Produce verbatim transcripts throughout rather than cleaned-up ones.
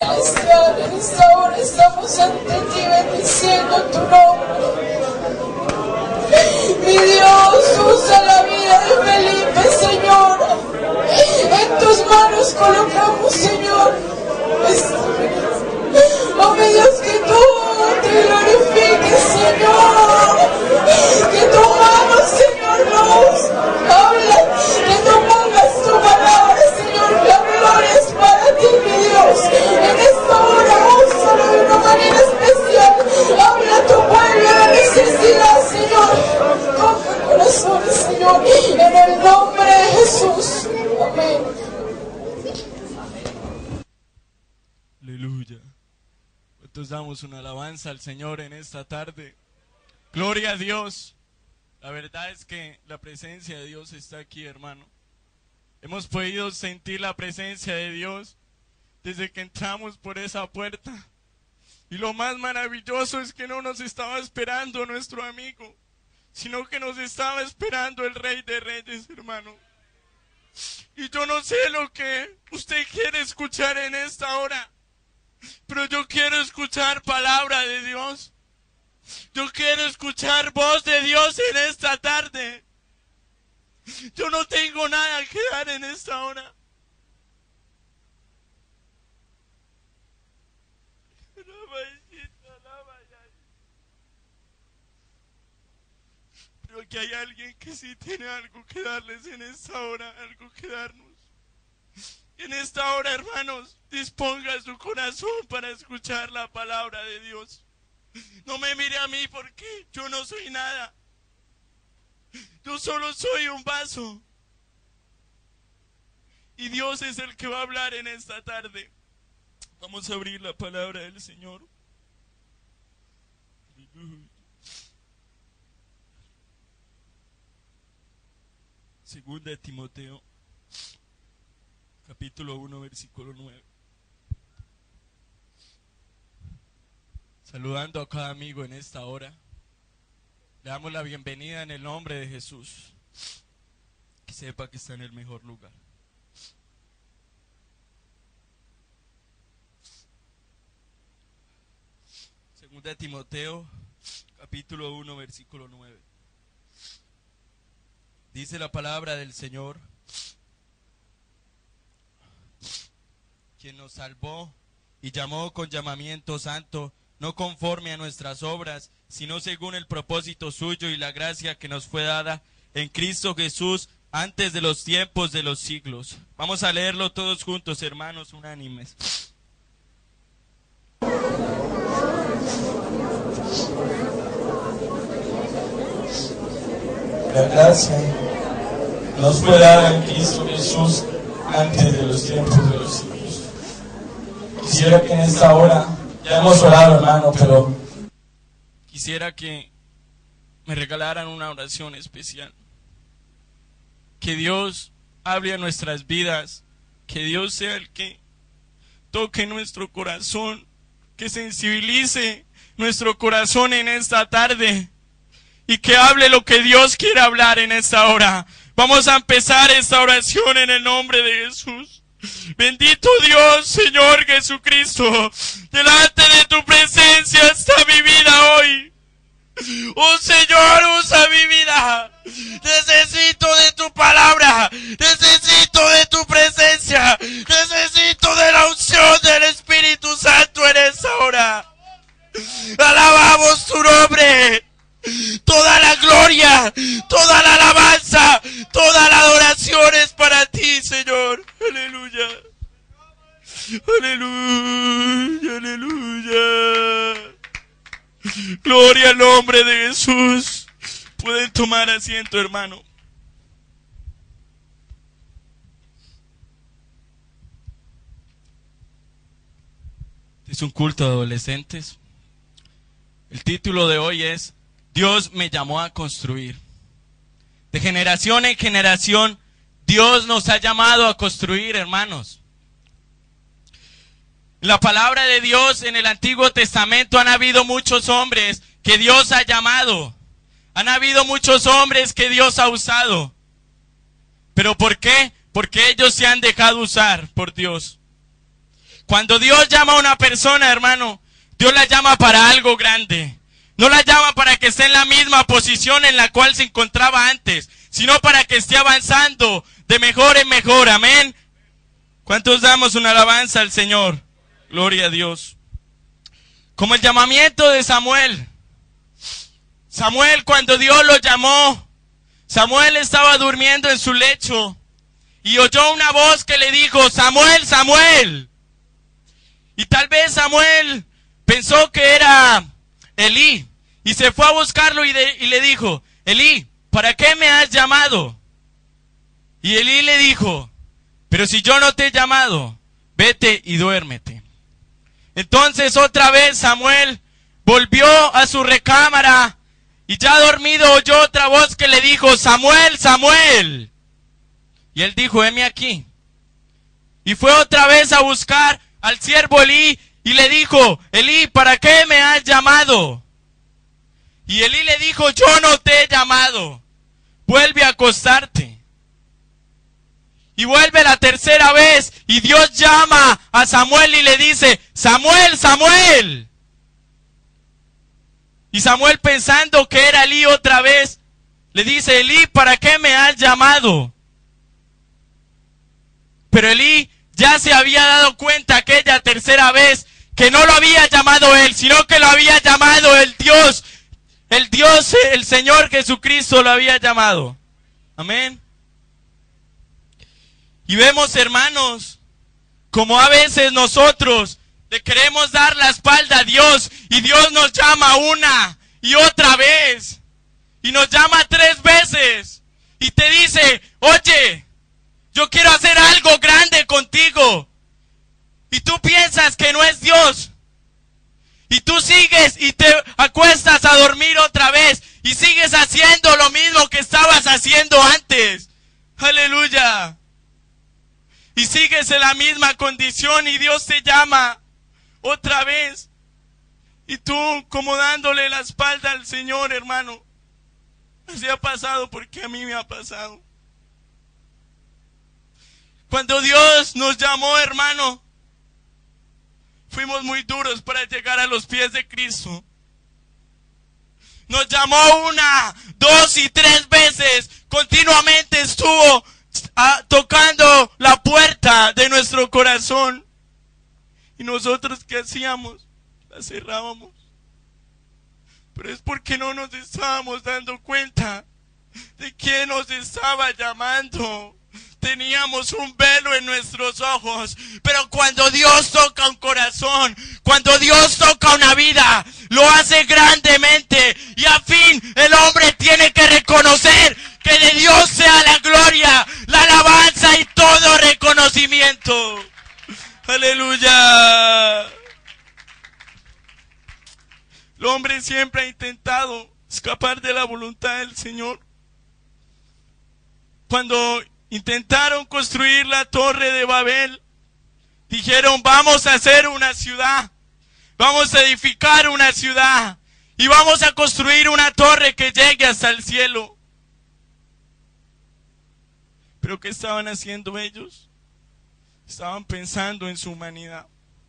Celestial, en esta hora estamos ante ti bendiciendo tu nombre. Mi Dios, usa la vida de Felipe, Señor. En tus manos colocamos, Señor. Oh, mi Dios, que tú te glorifiques, Señor. Que tu mano, Señor, nos habla. Que tú pongas tu palabra, Señor. La gloria es para ti, mi Dios. En esta hora, úsalo de una manera especial. Habla a tu pueblo de necesidad, Señor. Toca corazones, Señor. En el nombre de Jesús. Amén. Aleluya. Entonces damos una alabanza al Señor en esta tarde. Gloria a Dios. La verdad es que la presencia de Dios está aquí, hermano. Hemos podido sentir la presencia de Dios desde que entramos por esa puerta. Y lo más maravilloso es que no nos estaba esperando nuestro amigo, sino que nos estaba esperando el Rey de Reyes, hermano. Y yo no sé lo que usted quiere escuchar en esta hora, pero yo quiero escuchar palabra de Dios. Yo quiero escuchar voz de Dios en esta tarde. Yo no tengo nada que dar en esta hora. Pero que hay alguien que sí tiene algo que darles en esta hora, algo que darnos. En esta hora, hermanos, disponga su corazón para escuchar la palabra de Dios. No me mire a mí porque yo no soy nada. Yo solo soy un vaso. Y Dios es el que va a hablar en esta tarde. Vamos a abrir la palabra del Señor. Segunda de Timoteo, capítulo uno, versículo nueve. Saludando a cada amigo en esta hora. Le damos la bienvenida en el nombre de Jesús. Que sepa que está en el mejor lugar. Segunda de Timoteo, capítulo uno, versículo nueve. Dice la palabra del Señor, quien nos salvó y llamó con llamamiento santo, no conforme a nuestras obras, sino según el propósito suyo y la gracia que nos fue dada en Cristo Jesús antes de los tiempos de los siglos. Vamos a leerlo todos juntos, hermanos, unánimes. La gracia nos fue dada en Cristo Jesús antes de los tiempos de los siglos. Quisiera que en esta hora, ya hemos orado, hermano, pero quisiera que me regalaran una oración especial. Que Dios hable a nuestras vidas, que Dios sea el que toque nuestro corazón, que sensibilice nuestro corazón en esta tarde. Y que hable lo que Dios quiere hablar en esta hora. Vamos a empezar esta oración en el nombre de Jesús. Bendito Dios, Señor Jesucristo. Delante de tu presencia está mi vida hoy. Oh Señor, usa mi vida. Necesito de tu palabra. Necesito de tu presencia. Necesito de la unción del Espíritu Santo en esta hora. Alabamos tu nombre. Toda la gloria, toda la alabanza, toda la adoración es para ti, Señor. Aleluya. Aleluya, aleluya. Gloria al nombre de Jesús. Pueden tomar asiento, hermano. Es un culto de adolescentes. El título de hoy es Dios me llamó a construir. De generación en generación, Dios nos ha llamado a construir, hermanos. En la palabra de Dios en el Antiguo Testamento han habido muchos hombres que Dios ha llamado. Han habido muchos hombres que Dios ha usado. ¿Pero por qué? Porque ellos se han dejado usar por Dios. Cuando Dios llama a una persona, hermano, Dios la llama para algo grande. No la llama para que esté en la misma posición en la cual se encontraba antes, sino para que esté avanzando de mejor en mejor. Amén. ¿Cuántos damos una alabanza al Señor? Gloria a Dios. Como el llamamiento de Samuel. Samuel, cuando Dios lo llamó, Samuel estaba durmiendo en su lecho y oyó una voz que le dijo: Samuel, Samuel. Y tal vez Samuel pensó que era Elí y se fue a buscarlo y, de, y le dijo: Elí, ¿para qué me has llamado? Y Elí le dijo: pero si yo no te he llamado, vete y duérmete. Entonces otra vez Samuel volvió a su recámara y ya dormido oyó otra voz que le dijo: Samuel, Samuel. Y él dijo: heme aquí. Y fue otra vez a buscar al siervo Elí y le dijo: Elí, ¿para qué me has llamado? Y Elí le dijo: yo no te he llamado, vuelve a acostarte. Y vuelve la tercera vez y Dios llama a Samuel y le dice: Samuel, Samuel. Y Samuel, pensando que era Elí otra vez, le dice: Elí, ¿para qué me has llamado? Pero Elí ya se había dado cuenta aquella tercera vez que no lo había llamado él, sino que lo había llamado el Dios, el Dios, el Señor Jesucristo lo había llamado. Amén. Y vemos, hermanos, como a veces nosotros le queremos dar la espalda a Dios y Dios nos llama una y otra vez. Y nos llama tres veces y te dice: oye, yo quiero hacer algo grande contigo. Y tú piensas que no es Dios. Y tú sigues y te acuestas a dormir otra vez y sigues haciendo lo mismo que estabas haciendo antes. Aleluya. Y sigues en la misma condición y Dios te llama otra vez. Y tú como dándole la espalda al Señor, hermano. Así ha pasado porque a mí me ha pasado. Cuando Dios nos llamó, hermano, fuimos muy duros para llegar a los pies de Cristo. Nos llamó una, dos y tres veces. Continuamente estuvo a, tocando la puerta de nuestro corazón. Y nosotros, ¿qué hacíamos? La cerrábamos. Pero es porque no nos estábamos dando cuenta de quién nos estaba llamando. Teníamos un velo en nuestros ojos, pero cuando Dios toca un corazón, cuando Dios toca una vida, lo hace grandemente. Y al fin el hombre tiene que reconocer que de Dios sea la gloria, la alabanza y todo reconocimiento. Aleluya. El hombre siempre ha intentado escapar de la voluntad del Señor. Cuando intentaron construir la torre de Babel, dijeron: vamos a hacer una ciudad, vamos a edificar una ciudad y vamos a construir una torre que llegue hasta el cielo. ¿Pero qué estaban haciendo ellos? Estaban pensando en su humanidad.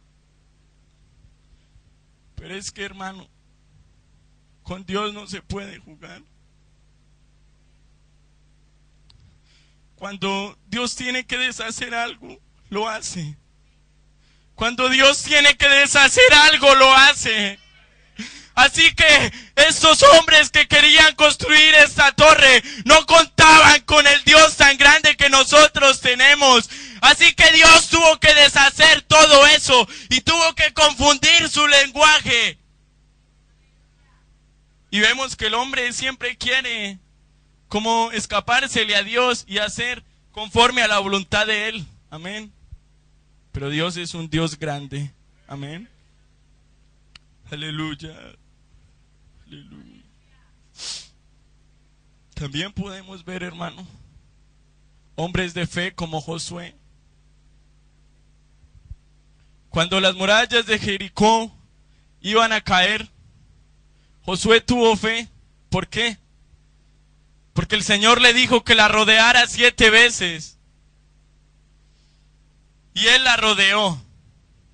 Pero es que, hermano, con Dios no se puede jugar. Cuando Dios tiene que deshacer algo, lo hace. Cuando Dios tiene que deshacer algo, lo hace. Así que estos hombres que querían construir esta torre no contaban con el Dios tan grande que nosotros tenemos. Así que Dios tuvo que deshacer todo eso y tuvo que confundir su lenguaje. Y vemos que el hombre siempre quiere como escapársele a Dios y hacer conforme a la voluntad de Él. Amén. Pero Dios es un Dios grande. Amén. Aleluya. Aleluya. También podemos ver, hermano, hombres de fe como Josué. Cuando las murallas de Jericó iban a caer, Josué tuvo fe. ¿Por qué? Porque el Señor le dijo que la rodeara siete veces. Y él la rodeó.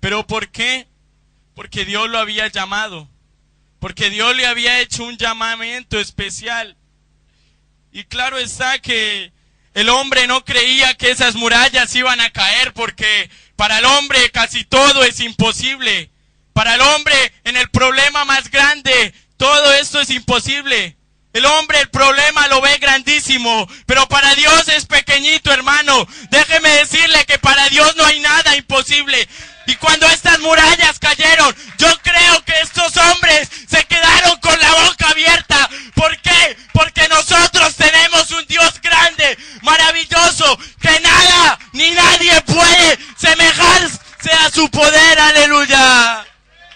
¿Pero por qué? Porque Dios lo había llamado. Porque Dios le había hecho un llamamiento especial. Y claro está que el hombre no creía que esas murallas iban a caer, porque para el hombre casi todo es imposible. Para el hombre, en el problema más grande, todo esto es imposible. El hombre el problema lo ve grandísimo, pero para Dios es pequeñito, hermano. Déjeme decirle que para Dios no hay nada imposible. Y cuando estas murallas cayeron, yo creo que estos hombres se quedaron con la boca abierta. ¿Por qué? Porque nosotros tenemos un Dios grande, maravilloso, que nada ni nadie puede semejarse a su poder. Aleluya.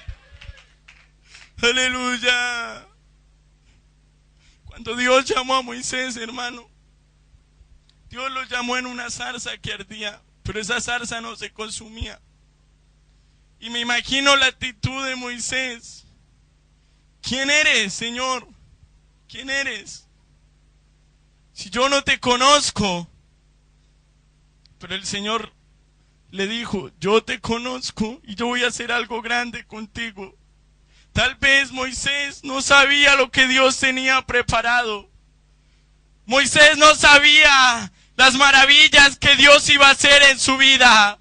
Aleluya. Cuando Dios llamó a Moisés, hermano, Dios lo llamó en una zarza que ardía, pero esa zarza no se consumía. Y me imagino la actitud de Moisés. ¿Quién eres, Señor? ¿Quién eres? Si yo no te conozco. Pero el Señor le dijo, yo te conozco y yo voy a hacer algo grande contigo. Tal vez Moisés no sabía lo que Dios tenía preparado. Moisés no sabía las maravillas que Dios iba a hacer en su vida.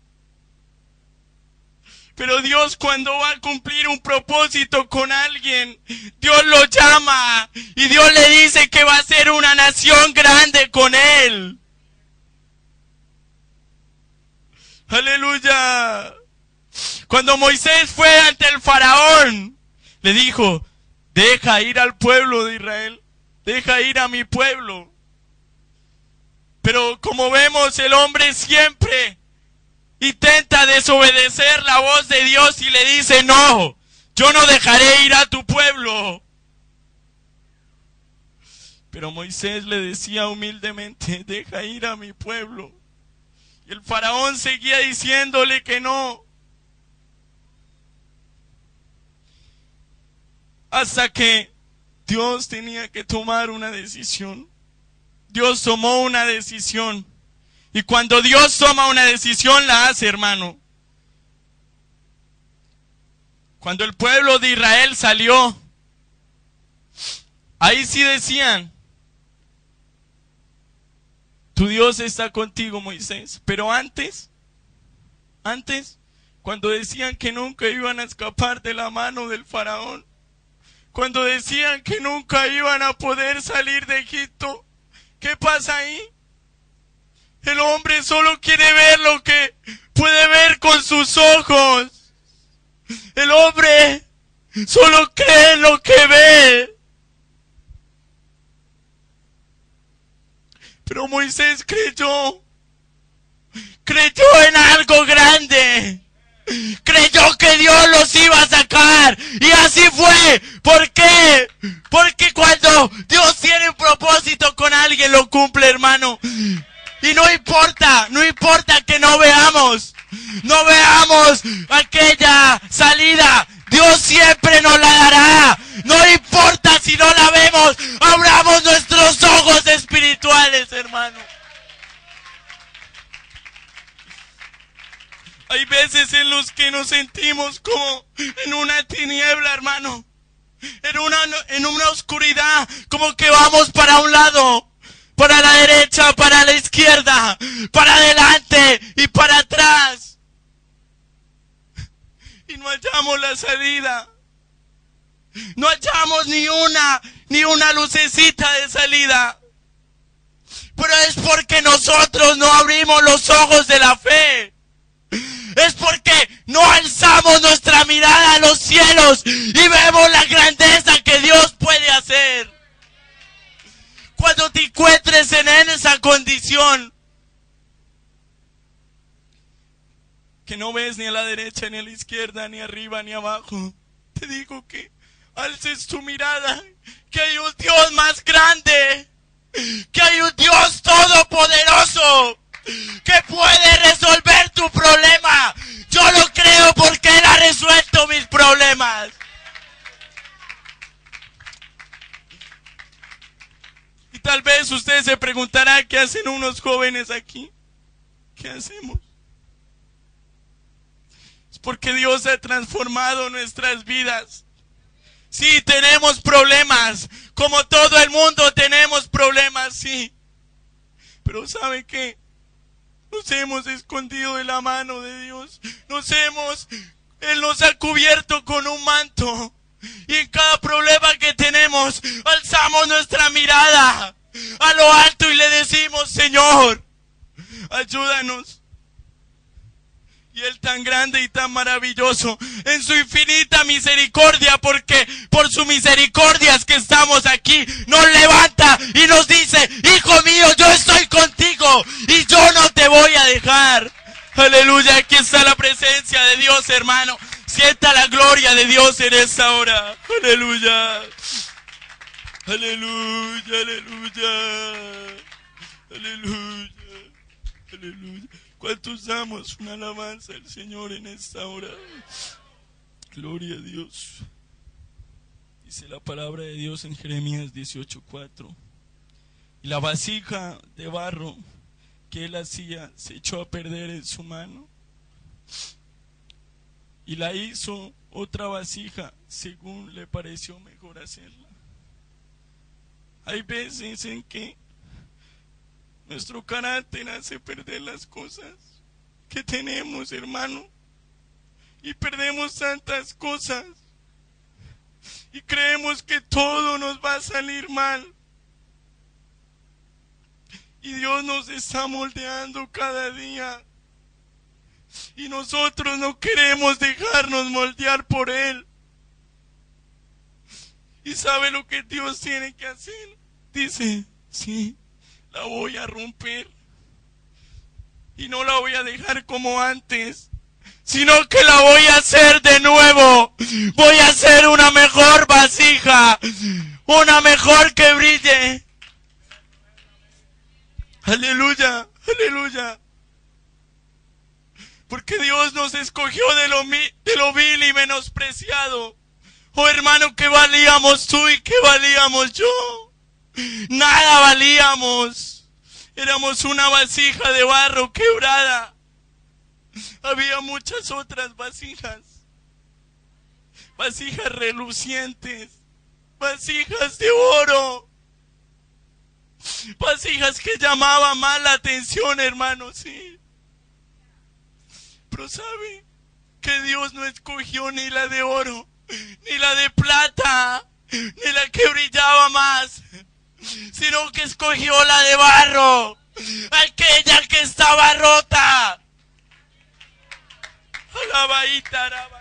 Pero Dios, cuando va a cumplir un propósito con alguien, Dios lo llama y Dios le dice que va a ser una nación grande con él. Aleluya. Cuando Moisés fue ante el faraón, le dijo, deja ir al pueblo de Israel, deja ir a mi pueblo. Pero como vemos, el hombre siempre intenta desobedecer la voz de Dios y le dice, no, yo no dejaré ir a tu pueblo. Pero Moisés le decía humildemente, deja ir a mi pueblo. Y el faraón seguía diciéndole que no. Hasta que Dios tenía que tomar una decisión. Dios tomó una decisión. Y cuando Dios toma una decisión, la hace, hermano. Cuando el pueblo de Israel salió, ahí sí decían, tu Dios está contigo, Moisés. Pero antes, antes, cuando decían que nunca iban a escapar de la mano del faraón, cuando decían que nunca iban a poder salir de Egipto, ¿qué pasa ahí? El hombre solo quiere ver lo que puede ver con sus ojos. El hombre solo cree en lo que ve. Pero Moisés creyó. Creyó en algo grande. Creyó que Dios los iba a sacar. Y así fue. ¿Por qué? Porque cuando Dios tiene un propósito con alguien, lo cumple, hermano. Y no importa, no importa que no veamos, no veamos aquella salida, Dios siempre nos la dará. No importa si no la vemos, abramos nuestros ojos espirituales, hermano. Hay veces en los que nos sentimos como en una tiniebla, hermano, en una, en una oscuridad, como que vamos para un lado, para la derecha, para la izquierda, para adelante y para atrás. Y no hallamos la salida. No hallamos ni una, ni una lucecita de salida. Pero es porque nosotros no abrimos los ojos de la fe. Es porque no alzamos nuestra mirada a los cielos y vemos la grandeza que Dios puede hacer. Cuando te encuentres en esa condición, que no ves ni a la derecha, ni a la izquierda, ni arriba, ni abajo, te digo que alces tu mirada, que hay un Dios más grande, que hay un Dios todopoderoso, que puede resolver tu problema. Yo lo creo porque Él ha resuelto mis problemas. Tal vez usted se preguntará, ¿qué hacen unos jóvenes aquí? ¿Qué hacemos? Es Es porque Dios ha transformado nuestras vidas. Sí, tenemos problemas. Como todo el mundo tenemos problemas, sí. Pero ¿sabe qué? Nos hemos escondido de la mano de Dios. Nos hemos... Él nos ha cubierto con un manto. Y en cada problema que tenemos, alzamos nuestra mirada a lo alto y le decimos: Señor, ayúdanos. Y Él, tan grande y tan maravilloso, en su infinita misericordia, porque por su misericordia es que estamos aquí, nos levanta y nos dice: hijo mío, yo estoy contigo y yo no te voy a dejar. Aleluya, aquí está la presencia de Dios, hermano. Sienta la gloria de Dios en esta hora. Aleluya. Aleluya, aleluya. Aleluya. Aleluya. ¿Cuántos damos una alabanza al Señor en esta hora? Gloria a Dios. Dice la palabra de Dios en Jeremías dieciocho cuatro. Y la vasija de barro que él hacía se echó a perder en su mano. Y la hizo otra vasija según le pareció mejor hacerla. Hay veces en que nuestro carácter hace perder las cosas que tenemos, hermano. Y perdemos tantas cosas. Y creemos que todo nos va a salir mal. Y Dios nos está moldeando cada día. Y nosotros no queremos dejarnos moldear por Él. ¿Y sabe lo que Dios tiene que hacer? Dice: sí, la voy a romper. Y no la voy a dejar como antes, sino que la voy a hacer de nuevo. Voy a hacer una mejor vasija, una mejor que brille. Aleluya, aleluya. Porque Dios nos escogió de lo, de lo vil y menospreciado. Oh, hermano, ¿qué valíamos tú y qué valíamos yo? Nada valíamos. Éramos una vasija de barro quebrada. Había muchas otras vasijas. Vasijas relucientes. Vasijas de oro. Vasijas que llamaban más la atención, hermano, sí. Pero ¿sabe? Que Dios no escogió ni la de oro, ni la de plata, ni la que brillaba más, sino que escogió la de barro, aquella que estaba rota. Alabaita, alabaita.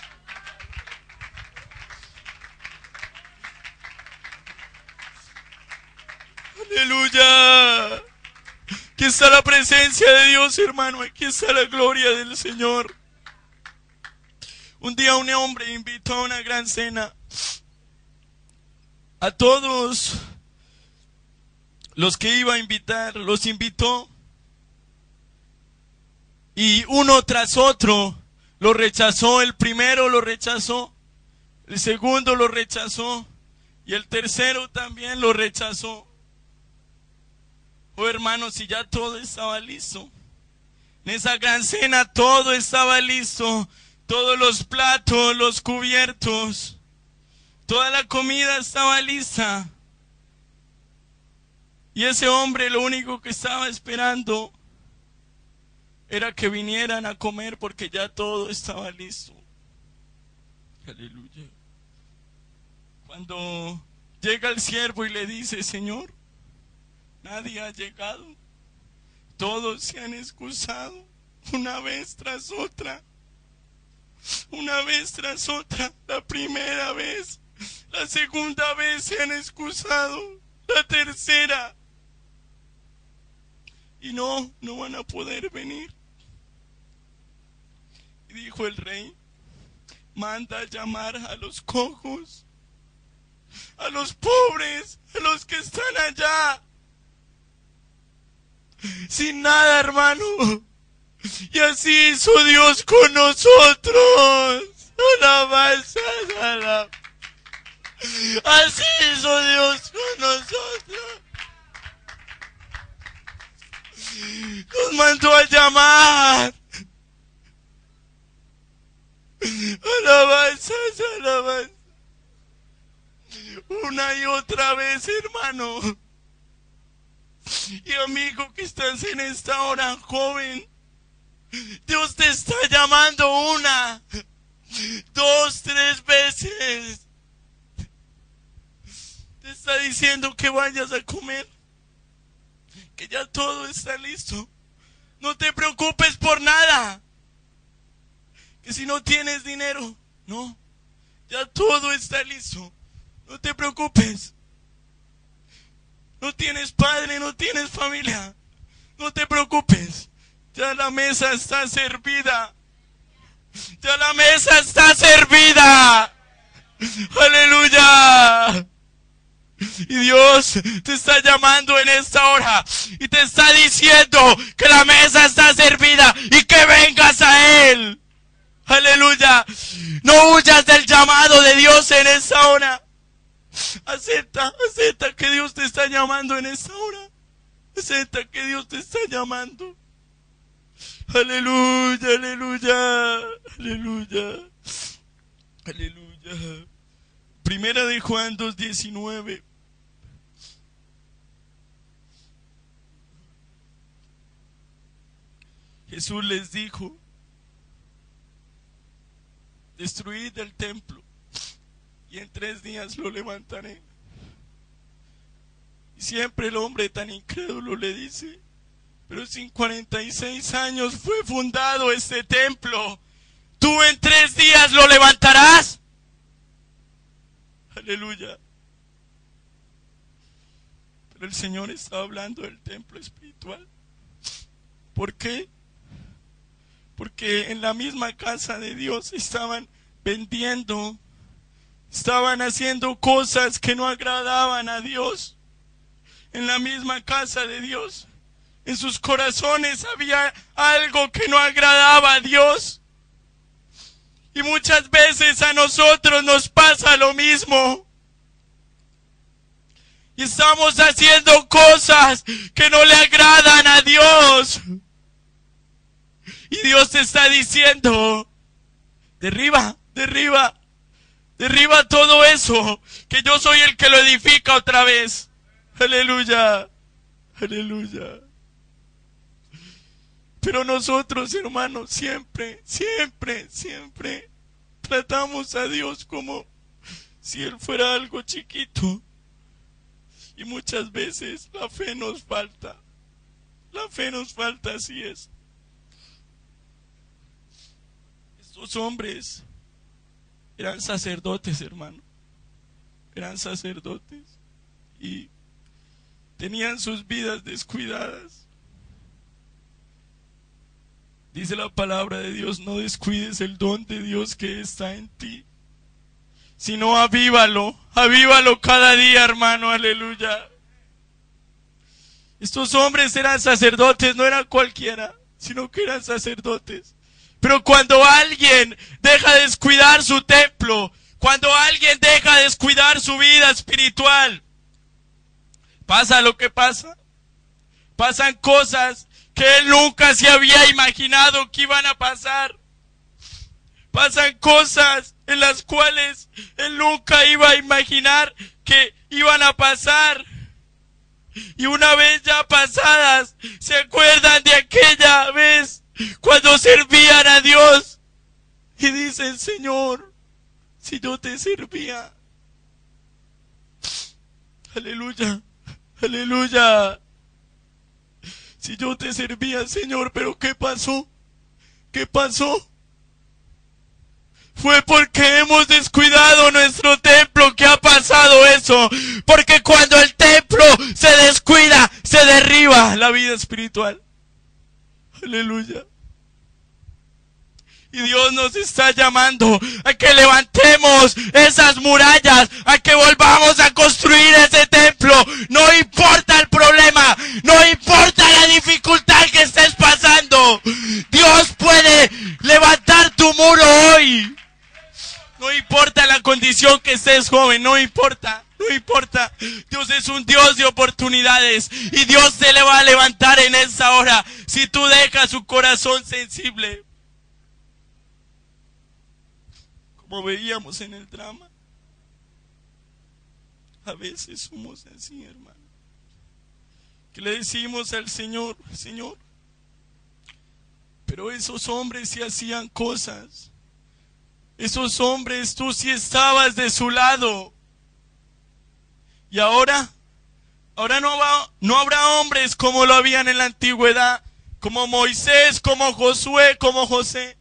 Aleluya. Aquí está la presencia de Dios, hermano. Aquí está la gloria del Señor. Un día un hombre invitó a una gran cena a todos los que iba a invitar. Los invitó y uno tras otro lo rechazó. El primero lo rechazó, el segundo lo rechazó y el tercero también lo rechazó. Oh, hermanos, si ya todo estaba listo. En esa gran cena todo estaba listo. Todos los platos, los cubiertos, toda la comida estaba lista. Y ese hombre lo único que estaba esperando era que vinieran a comer, porque ya todo estaba listo. Aleluya. Cuando llega el siervo y le dice: Señor, nadie ha llegado. Todos se han excusado una vez tras otra. Una vez tras otra. La primera vez, la segunda vez se han excusado. La tercera. Y no, no van a poder venir. Y dijo el rey: manda a llamar a los cojos, a los pobres, a los que están allá. Sin nada, hermano. Y así hizo Dios con nosotros. Alabanza, alabanza. Así hizo Dios con nosotros. Nos mandó a llamar. alabanzas, alabanzas. Una y otra vez, hermano. Y amigo que estás en esta hora, joven, Dios te está llamando una, dos, tres veces. Te está diciendo que vayas a comer, que ya todo está listo. No te preocupes por nada. Que si no tienes dinero, no, ya todo está listo. No te preocupes. No tienes padre, no tienes familia. No te preocupes. Ya la mesa está servida. Ya la mesa está servida. Aleluya. Y Dios te está llamando en esta hora y te está diciendo que la mesa está servida y que vengas a Él. Aleluya. No huyas del llamado de Dios en esta hora. Acepta, acepta que Dios te está llamando en esta hora. Acepta que Dios te está llamando. Aleluya, aleluya, aleluya, aleluya. Primera de Juan dos diecinueve. Jesús les dijo: destruid el templo y en tres días lo levantaré. Y siempre el hombre tan incrédulo le dice: pero si en cuarenta y seis años fue fundado este templo, ¿tú en tres días lo levantarás? Aleluya. Pero el Señor está hablando del templo espiritual. ¿Por qué? Porque en la misma casa de Dios estaban vendiendo, estaban haciendo cosas que no agradaban a Dios. En la misma casa de Dios, en sus corazones había algo que no agradaba a Dios. Y muchas veces a nosotros nos pasa lo mismo. Y estamos haciendo cosas que no le agradan a Dios. Y Dios te está diciendo: derriba, derriba, derriba todo eso, que yo soy el que lo edifica otra vez. Aleluya, aleluya. Pero nosotros, hermanos, siempre, siempre, siempre tratamos a Dios como si Él fuera algo chiquito. Y muchas veces la fe nos falta. La fe nos falta, así es. Estos hombres eran sacerdotes, hermano. Eran sacerdotes. Y tenían sus vidas descuidadas. Dice la palabra de Dios: no descuides el don de Dios que está en ti, sino avívalo, avívalo cada día, hermano, aleluya. Estos hombres eran sacerdotes, no eran cualquiera, sino que eran sacerdotes. Pero cuando alguien deja de descuidar su templo, cuando alguien deja de descuidar su vida espiritual, pasa lo que pasa. Pasan cosas que él nunca se había imaginado que iban a pasar. Pasan cosas en las cuales él nunca iba a imaginar que iban a pasar. Y una vez ya pasadas, se acuerdan de aquella vez cuando servían a Dios. Y dicen: Señor, si yo te servía. Aleluya, aleluya. Si yo te servía, Señor, pero ¿qué pasó? ¿Qué pasó? Fue porque hemos descuidado nuestro templo que ha pasado eso. Porque cuando el templo se descuida, se derriba la vida espiritual. Aleluya. Y Dios nos está llamando a que levantemos esas murallas, a que volvamos a construir ese templo. No importa el problema, no importa la dificultad que estés pasando. Dios puede levantar tu muro hoy. No importa la condición que estés, joven, no importa, no importa. Dios es un Dios de oportunidades y Dios te le va a levantar en esa hora si tú dejas su corazón sensible. como veíamos en el drama. A veces somos así, hermano, que le decimos al Señor, Señor, pero esos hombres sí hacían cosas. Esos hombres, tú sí estabas de su lado. Y ahora, ahora no, va, no habrá hombres como lo habían en la antigüedad, como Moisés, como Josué, como José.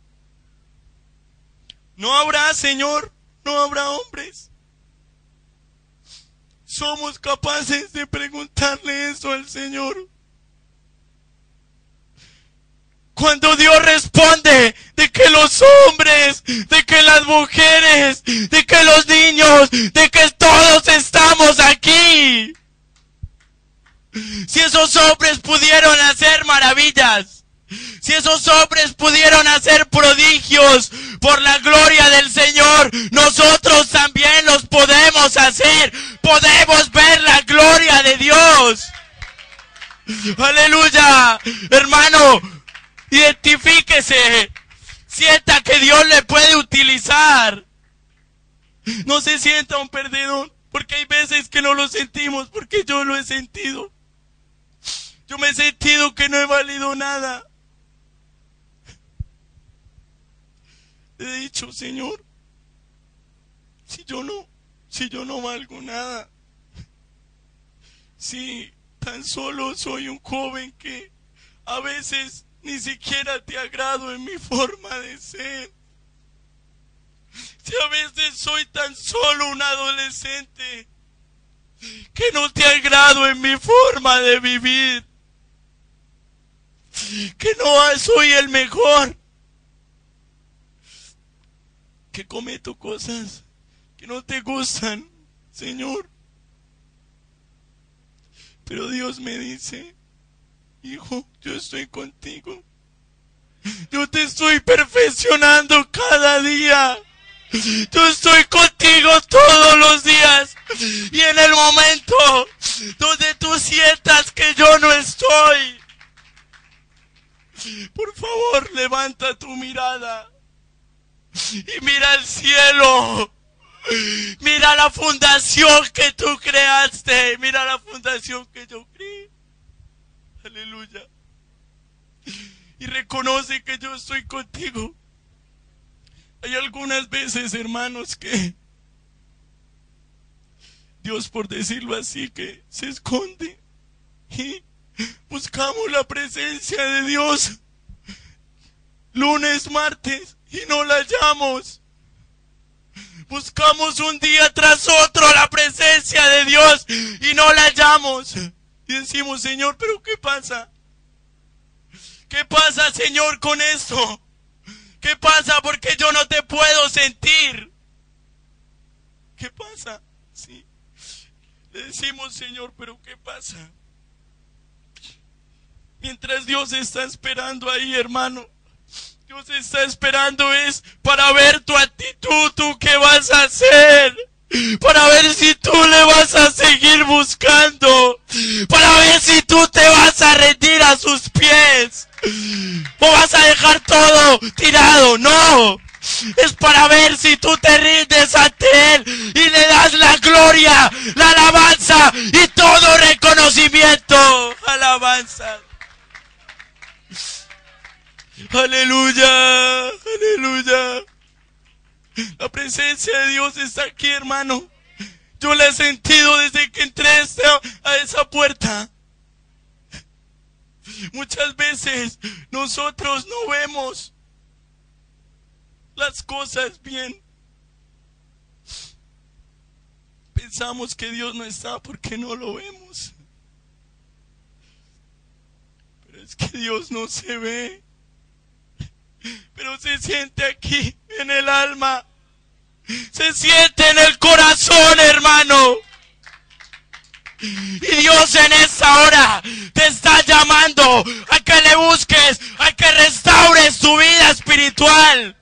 No habrá, Señor, no habrá hombres. Somos capaces de preguntarle eso al Señor. Cuando Dios responde de que los hombres, de que las mujeres, de que los niños, de que todos estamos aquí. Si esos hombres pudieron hacer maravillas, si esos hombres pudieron hacer prodigios por la gloria del Señor, nosotros también los podemos hacer. Podemos ver la gloria de Dios. Aleluya, hermano. Identifíquese, sienta que Dios le puede utilizar. No se sienta un perdedor, porque hay veces que no lo sentimos, porque yo lo he sentido. Yo me he sentido que no he valido nada. He dicho, Señor, si yo no, si yo no valgo nada, si tan solo soy un joven que a veces ni siquiera te agrado en mi forma de ser. Si a veces soy tan solo un adolescente que no te agrado en mi forma de vivir. Que no soy el mejor. Que cometo cosas que no te gustan, Señor. Pero Dios me dice, hijo, yo estoy contigo. Yo te estoy perfeccionando cada día. Yo estoy contigo todos los días. Y en el momento donde tú sientas que yo no estoy, por favor, levanta tu mirada y mira al cielo. Mira la fundación que tú creaste. Mira la fundación que yo creé. Aleluya. Y reconoce que yo estoy contigo. Hay algunas veces, hermanos, que Dios, por decirlo así, que se esconde y buscamos la presencia de Dios lunes, martes y no la hallamos. Buscamos un día tras otro la presencia de Dios y no la hallamos. Y decimos, Señor, ¿pero qué pasa? ¿Qué pasa, Señor, con esto? ¿Qué pasa? Porque yo no te puedo sentir. ¿Qué pasa? Sí. Le decimos, Señor, ¿pero qué pasa? Mientras Dios está esperando ahí, hermano. Dios está esperando es para ver tu actitud, tú qué vas a hacer. Para ver si tú le vas a seguir buscando. Para ver si tú te vas a rendir a sus pies. O vas a dejar todo tirado. No. Es para ver si tú te rindes ante Él y le das la gloria, la alabanza y todo reconocimiento. Alabanza. Aleluya, aleluya. La presencia de Dios está aquí, hermano. Yo la he sentido desde que entré a esa puerta. Muchas veces nosotros no vemos las cosas bien. Pensamos que Dios no está porque no lo vemos. Pero es que Dios no se ve. Pero se siente aquí en el alma. Se siente en el corazón, hermano. Y Dios en esta hora te está llamando a que le busques, a que restaures tu vida espiritual.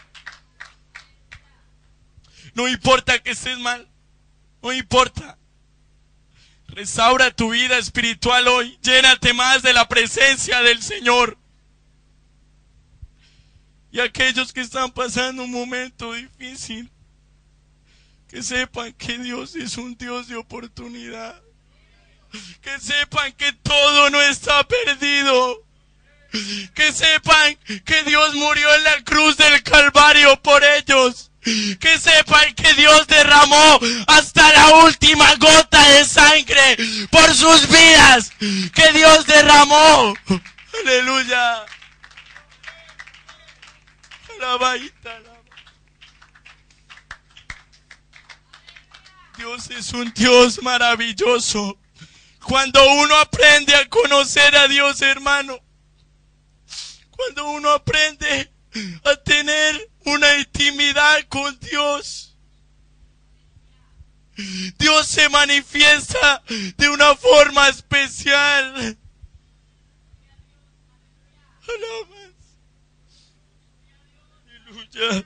No importa que estés mal, no importa. Restaura tu vida espiritual hoy. Llénate más de la presencia del Señor. Y aquellos que están pasando un momento difícil, que sepan que Dios es un Dios de oportunidad. Que sepan que todo no está perdido. Que sepan que Dios murió en la cruz del Calvario por ellos. Que sepan que Dios derramó hasta la última gota de sangre por sus vidas. Que Dios derramó. Aleluya. Alabadita, alaba. Dios es un Dios maravilloso. Cuando uno aprende a conocer a Dios, hermano, cuando uno aprende a tener una intimidad con Dios, Dios se manifiesta de una forma especial. Alabanza. Aleluya.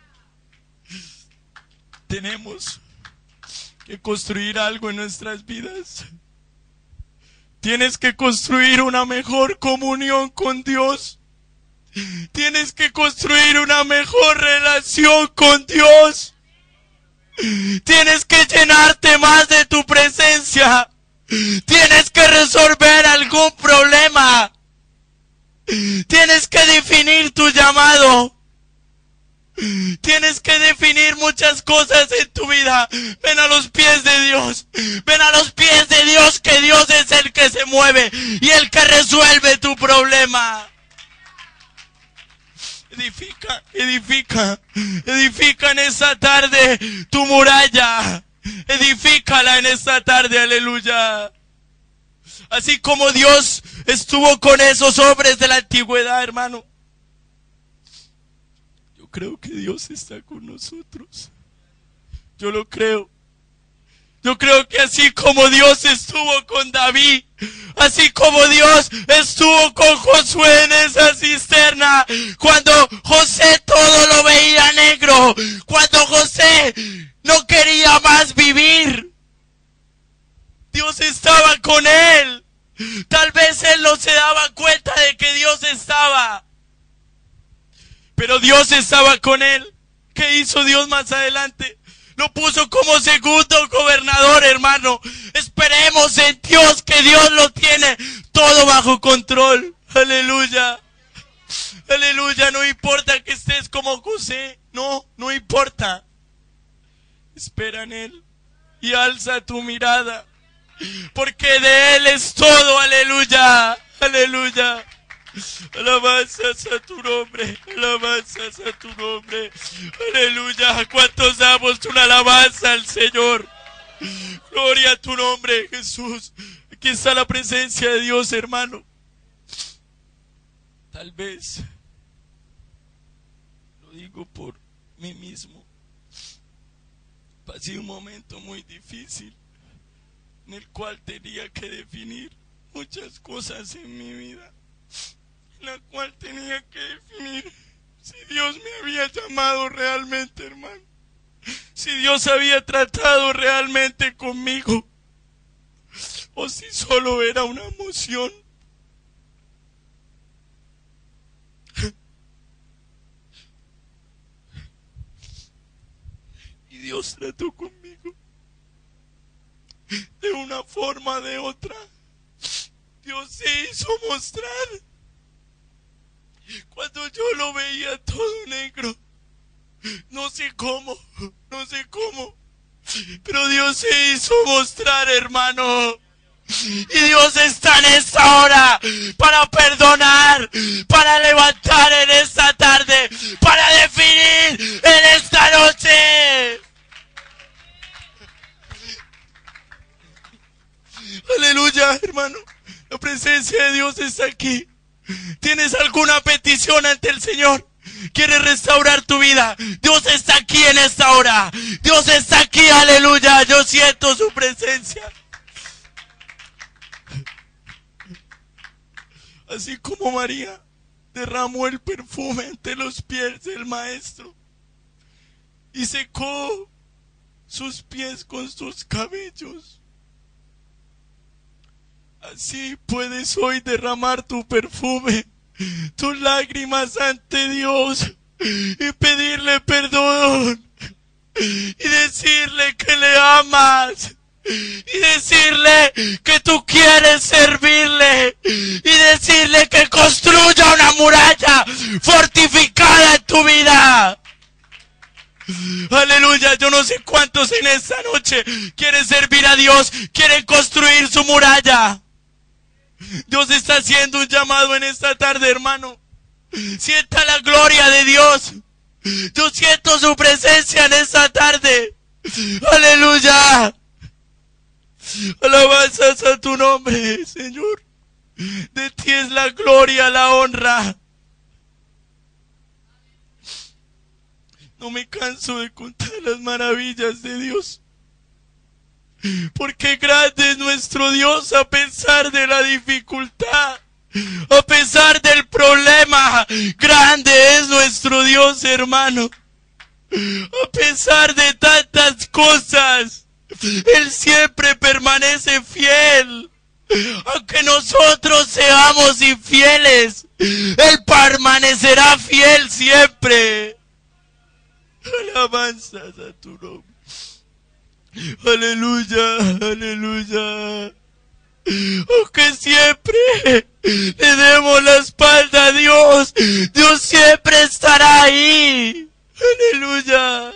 Tenemos que construir algo en nuestras vidas. Tienes que construir una mejor comunión con Dios. Tienes que construir una mejor relación con Dios. Tienes que llenarte más de tu presencia. Tienes que resolver algún problema. Tienes que definir tu llamado. Tienes que definir muchas cosas en tu vida. Ven a los pies de Dios. Ven a los pies de Dios, que Dios es el que se mueve y el que resuelve tu problema. Edifica, edifica, edifica en esta tarde tu muralla. Edifícala en esta tarde, aleluya. Así como Dios estuvo con esos hombres de la antigüedad, hermano. Yo creo que Dios está con nosotros. Yo lo creo. Yo creo que así como Dios estuvo con David, así como Dios estuvo con Josué en esa cisterna, cuando José todo lo veía negro, cuando José no quería más vivir, Dios estaba con él. Tal vez él no se daba cuenta de que Dios estaba, pero Dios estaba con él. ¿Qué hizo Dios más adelante? Lo puso como segundo gobernador, hermano. Esperemos en Dios, que Dios lo tiene todo bajo control. Aleluya. Aleluya. No importa que estés como José. No, no importa. Espera en Él y alza tu mirada, porque de Él es todo. Aleluya. Aleluya. Alabanzas a tu nombre, alabanzas a tu nombre, aleluya. ¿Cuántos damos una alabanza al Señor? Gloria a tu nombre, Jesús. Aquí está la presencia de Dios, hermano. Tal vez, lo digo por mí mismo, pasé un momento muy difícil en el cual tenía que definir muchas cosas en mi vida, la cual tenía que definir si Dios me había llamado realmente, hermano, si Dios había tratado realmente conmigo, o si solo era una emoción. Y Dios trató conmigo de una forma o de otra. Dios se hizo mostrar. Cuando yo lo veía todo negro, no sé cómo, no sé cómo, pero Dios se hizo mostrar, hermano. Y Dios está en esta hora para perdonar, para levantar en esta tarde, para definir en esta noche. Aleluya, hermano. La presencia de Dios está aquí. ¿Tienes alguna petición ante el Señor? ¿Quieres restaurar tu vida? Dios está aquí en esta hora. Dios está aquí, aleluya. Yo siento su presencia. Así como María derramó el perfume ante los pies del Maestro y secó sus pies con sus cabellos, así puedes hoy derramar tu perfume, tus lágrimas ante Dios, y pedirle perdón y decirle que le amas y decirle que tú quieres servirle y decirle que construya una muralla fortificada en tu vida. Aleluya. Yo no sé cuántos en esta noche quieren servir a Dios, quieren construir su muralla. Dios está haciendo un llamado en esta tarde, hermano. Sienta la gloria de Dios. Yo siento su presencia en esta tarde. Aleluya. Alabanzas a tu nombre, Señor. De ti es la gloria, la honra. No me canso de contar las maravillas de Dios. Porque grande es nuestro Dios a pesar de la dificultad. A pesar del problema, grande es nuestro Dios, hermano. A pesar de tantas cosas, Él siempre permanece fiel. Aunque nosotros seamos infieles, Él permanecerá fiel siempre. Alabanzas a tu nombre. Aleluya, aleluya. Aunque siempre le demos la espalda a Dios, Dios siempre estará ahí. Aleluya.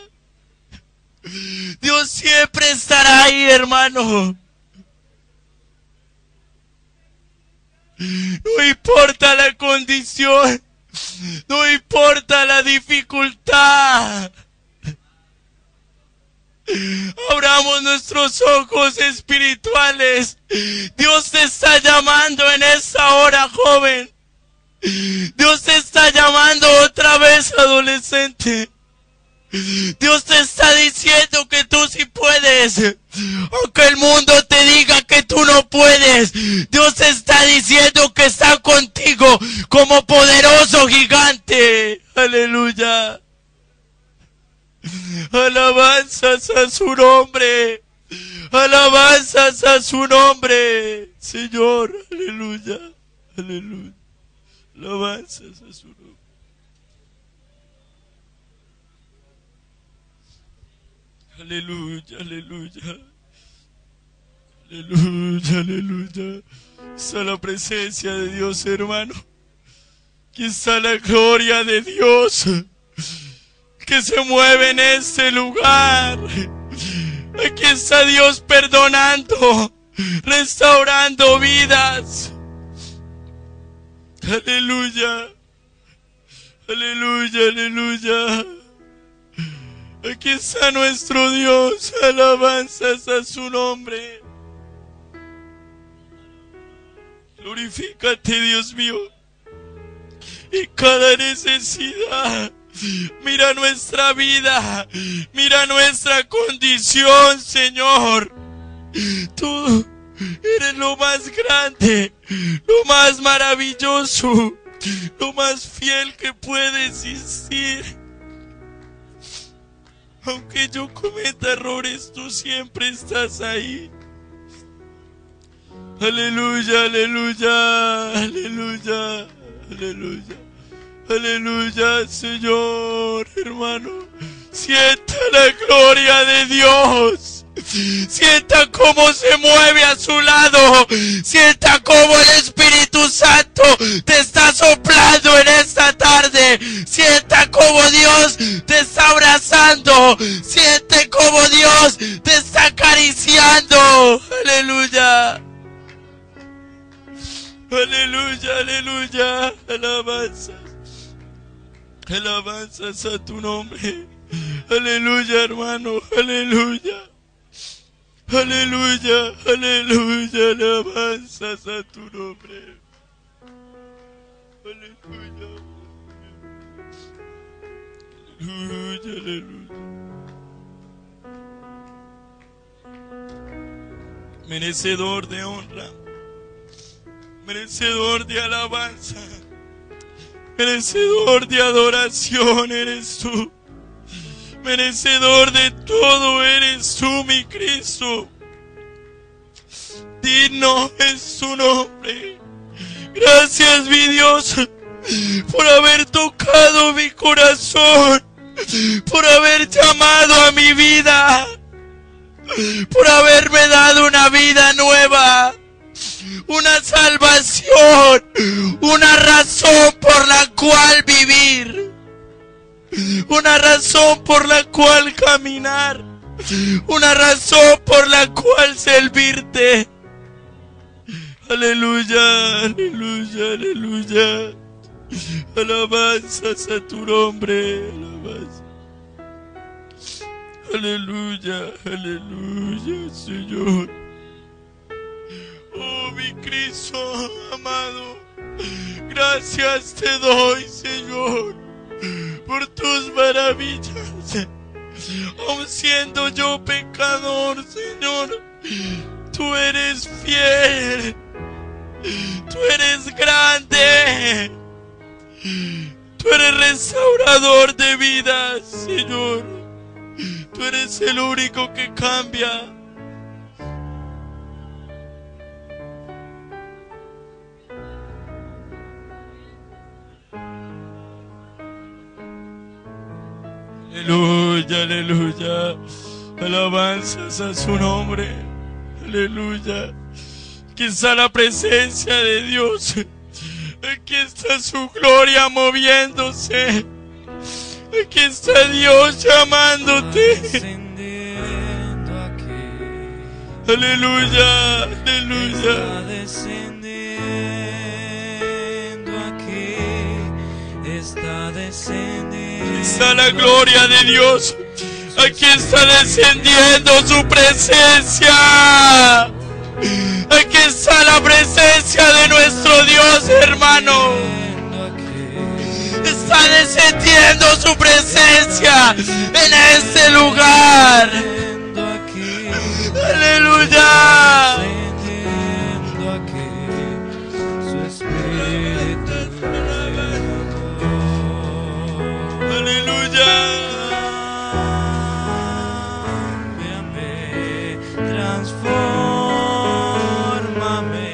Dios siempre estará ahí, hermano. No importa la condición, no importa la dificultad. Abramos nuestros ojos espirituales. Dios te está llamando en esta hora, joven. Dios te está llamando otra vez, adolescente. Dios te está diciendo que tú sí puedes. Aunque el mundo te diga que tú no puedes, Dios te está diciendo que está contigo como poderoso gigante. Aleluya. Alabanzas a su nombre. Alabanzas a su nombre, Señor. Aleluya. Aleluya. Alabanzas a su nombre. Aleluya, aleluya. Aleluya, aleluya. Está la presencia de Dios, hermano. Aquí está la gloria de Dios que se mueve en este lugar. Aquí está Dios perdonando, restaurando vidas. Aleluya. Aleluya, aleluya. Aquí está nuestro Dios. Alabanzas a su nombre. Glorifícate, Dios mío. Y cada necesidad. Mira nuestra vida. Mira nuestra condición, Señor. Tú eres lo más grande, lo más maravilloso, lo más fiel que puede existir. Aunque yo cometa errores, tú siempre estás ahí. Aleluya, aleluya, aleluya, aleluya, aleluya, Señor, hermano. Sienta la gloria de Dios. Sienta cómo se mueve a su lado. Sienta cómo el Espíritu Santo te está soplando en esta tarde. Sienta cómo Dios te está abrazando. Siente cómo Dios te está acariciando. Aleluya. Aleluya, aleluya. Alabanzas. Alabanzas a tu nombre. Aleluya, hermano. Aleluya. Aleluya, aleluya, alabanzas a tu nombre. Aleluya. Aleluya, aleluya. Merecedor de honra, merecedor de alabanza, merecedor de adoración eres tú. Merecedor de todo eres tú, mi Cristo. Digno es su nombre. Gracias, mi Dios. por haber tocado mi corazón, por haber llamado a mi vida, por haberme dado una vida nueva, una salvación, una razón por la cual vivir, una razón por la cual caminar, una razón por la cual servirte. Aleluya, aleluya, aleluya. Alabanzas a tu nombre, alabanza. Aleluya, aleluya, Señor. Oh, mi Cristo amado, gracias te doy, Señor, por tus maravillas. Aun siendo yo pecador, Señor, tú eres fiel, tú eres grande, tú eres restaurador de vidas, Señor. Tú eres el único que cambia. Aleluya, aleluya. Alabanzas a su nombre. Aleluya. Aquí está la presencia de Dios. Aquí está su gloria moviéndose. Aquí está Dios llamándote. Aleluya, aleluya. Está descendiendo aquí. Está descendiendo. Está la gloria de Dios. Aquí está descendiendo su presencia. Aquí está la presencia de nuestro Dios, hermano. Está descendiendo su presencia en este lugar. Aleluya. Aleluya. Transfórmame.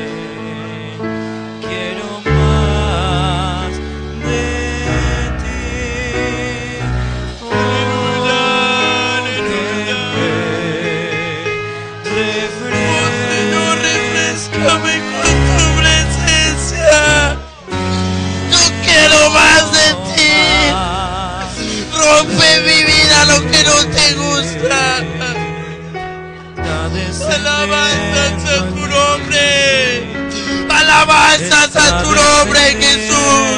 Quiero más de ti. Aleluya, aleluya. Oh, Señor, refrescame con tu presencia. Yo quiero más de ti. Rompe mi vida lo que no te gusta. Alabanzas a tu nombre. Alabanzas a tu nombre, Jesús.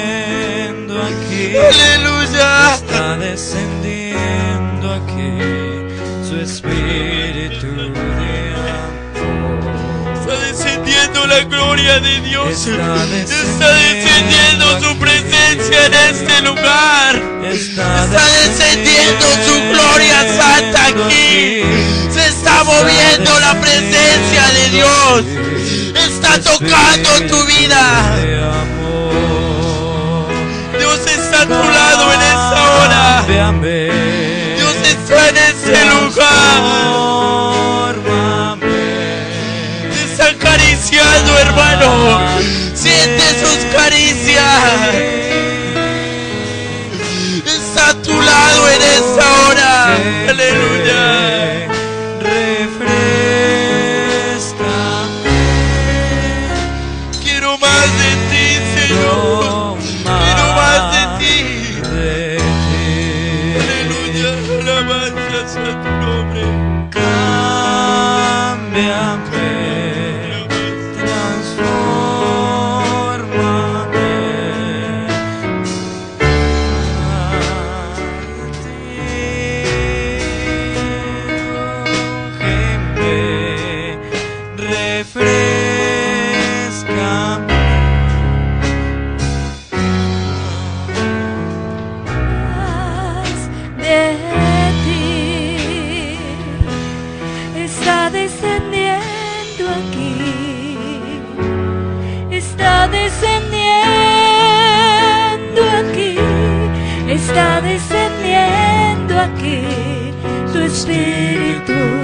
Aleluya. Está descendiendo aquí su espíritu de amor. Está descendiendo la gloria de Dios. Está Está descendiendo su presencia en este lugar. Está descendiendo su gloria santa aquí. Se está moviendo la presencia de Dios. Está tocando tu vida. Dios está a tu lado en esta hora. Dios está en este lugar. Te está acariciando, hermano. Siente sus caricias. Está a tu lado en esta hora. Aleluya. Quiero más de ti, Señor. Quiero más de ti. Aleluya. Alabanzas a tu nombre. Cámbiame, transfórmame. Úngeme, refrescame. De ti está descendiendo aquí, está descendiendo aquí, está descendiendo aquí tu espíritu